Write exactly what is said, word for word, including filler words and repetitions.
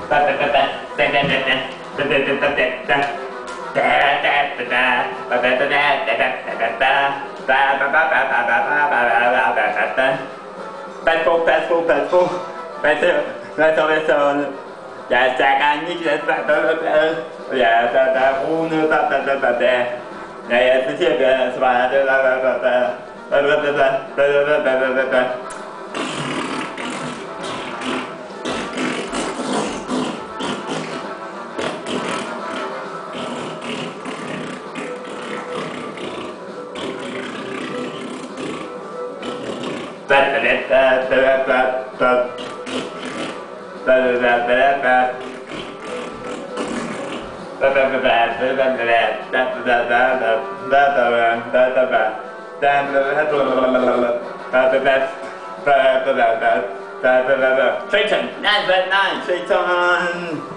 Petrol, petrol, petrol. Petrol, petrol, petrol. Ja, zeg aan niet dat petrol. Ja, dat dat groene dat dat dat dat. Ja, ja, het is hier zwaar. Dat dat dat dat. Dat dat dat dat dat dat dat. Satan, nine, nine, Satan.